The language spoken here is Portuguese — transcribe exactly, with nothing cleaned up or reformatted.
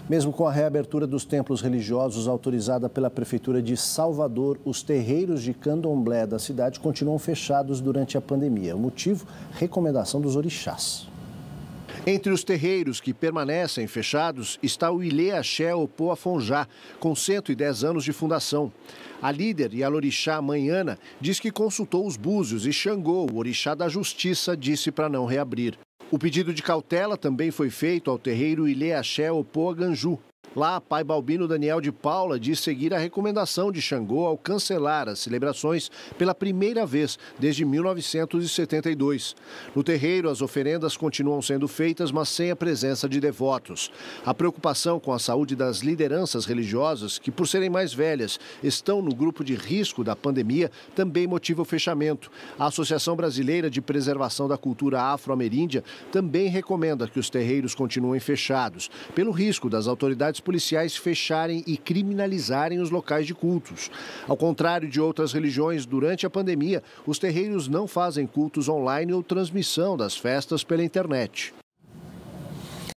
Mesmo com a reabertura dos templos religiosos autorizada pela Prefeitura de Salvador, os terreiros de candomblé da cidade continuam fechados durante a pandemia. O motivo? Recomendação dos orixás. Entre os terreiros que permanecem fechados está o Ilê Axé Opô Afonjá, com cento e dez anos de fundação. A líder Yalorixá Manhana diz que consultou os búzios e Xangô, o orixá da justiça, disse para não reabrir. O pedido de cautela também foi feito ao terreiro Ilê Axé Opô Aganju. Lá, pai Balbino Daniel de Paula diz seguir a recomendação de Xangô ao cancelar as celebrações pela primeira vez desde mil novecentos e setenta e dois. No terreiro, as oferendas continuam sendo feitas, mas sem a presença de devotos. A preocupação com a saúde das lideranças religiosas, que por serem mais velhas, estão no grupo de risco da pandemia, também motiva o fechamento. A Associação Brasileira de Preservação da Cultura Afro-Ameríndia também recomenda que os terreiros continuem fechados, pelo risco das autoridades policiais fecharem e criminalizarem os locais de cultos. Ao contrário de outras religiões, durante a pandemia, os terreiros não fazem cultos online ou transmissão das festas pela internet.